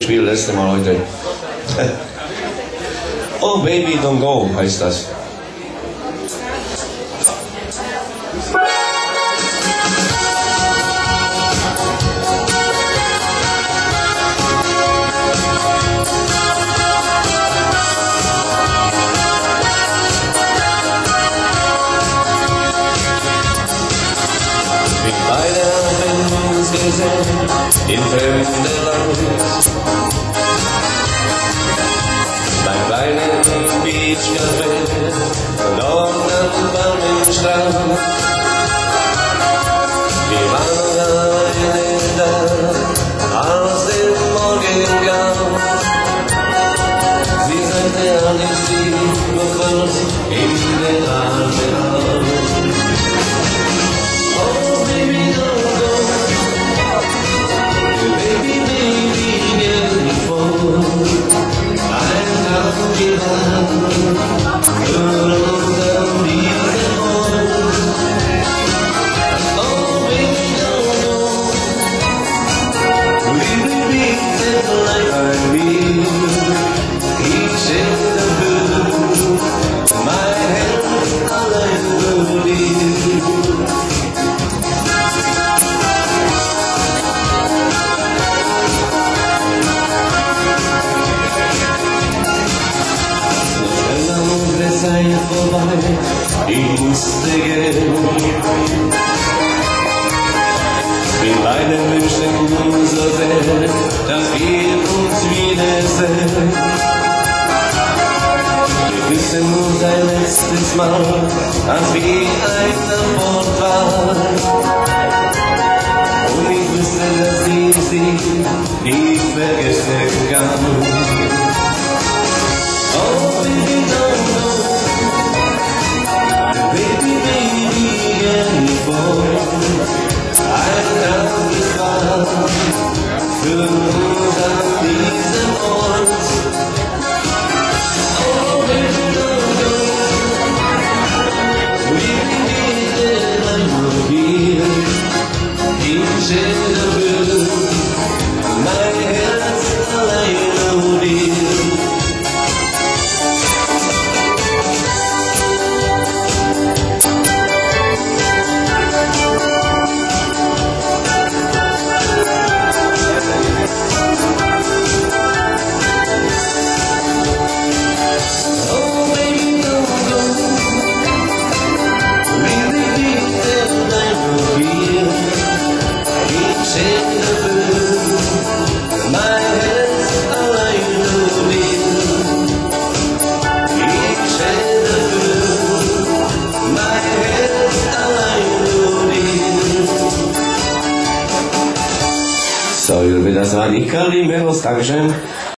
Spiel letzte Mal heute. Oh Baby Don't Go heißt das. Mit beiden haben uns gesehen in fremde Land. Beim kleinen Beachcafé, dort am warmen Strand. Wir waren alleine da, als der Morgen kam. Sie sagte alles lieb, noch kurz in den Armen. Oh baby don't go, baby baby get for. Sei vorbei, ich musste gehen. Wir beide wünschen uns so sehr, dass wir uns wiedersehen. Wir küssen uns ein letztes Mal, als wir ein Bord waren. Und ich wusste, dass ich sie nie vergessen kann. Oh, baby, don't go. Baby, baby, get for. Ein ganzes Mal für uns an diesem Ort. Oh, baby, don't go. We need it like here. Ich schätze, mein Herz allein nur dir. So, das war die Curly Meros, Dankeschön.